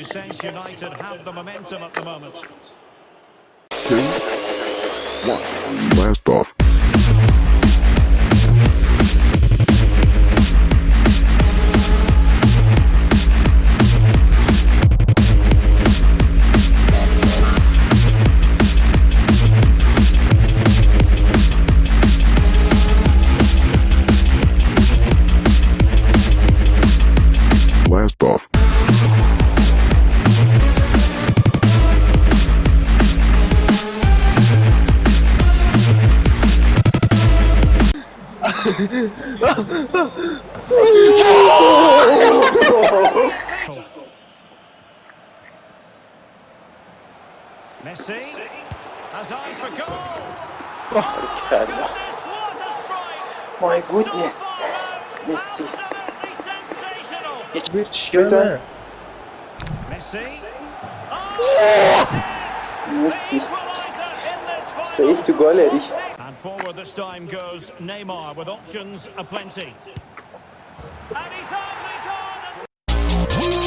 sense United have the momentum at the moment. 2, 1, blast off. Blast off. Messi has eyes for goal. My goodness. Messi. Bir çikolata. Messi. Messi. Save to gallery. And forward this time goes Neymar with options aplenty. And he's only gone.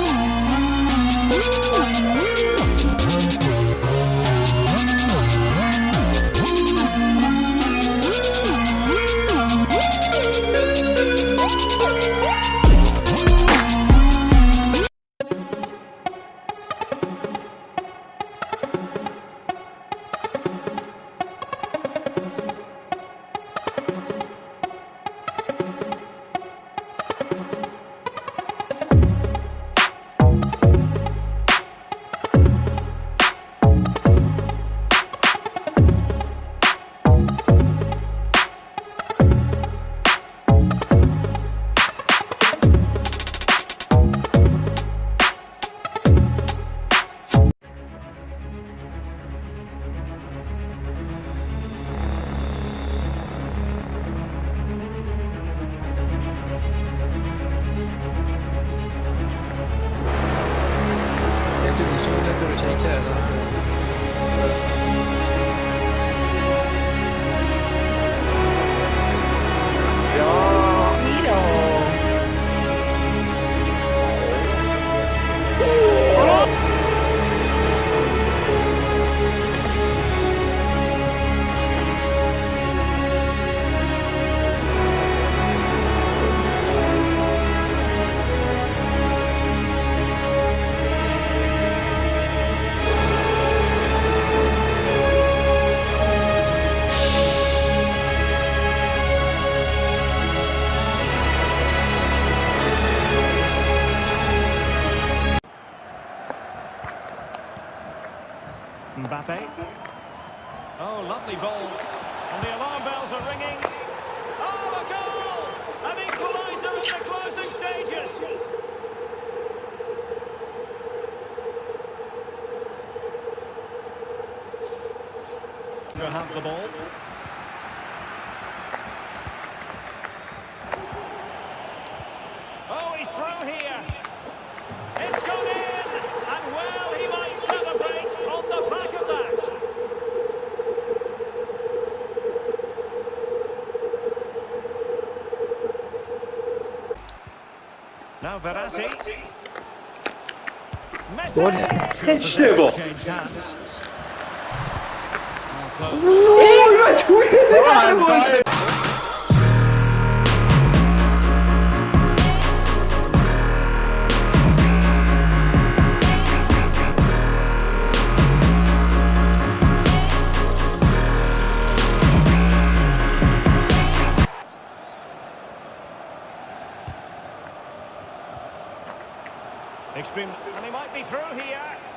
Mbappe. Oh, lovely ball. And the alarm bells are ringing. Oh, a goal! An equaliser in the closing stages. To have the ball. Oh, he's through here. It's gone in. And well, he might celebrate on the back of that. Now Verratti. Messi. Changed hands. Extreme, and he might be through here.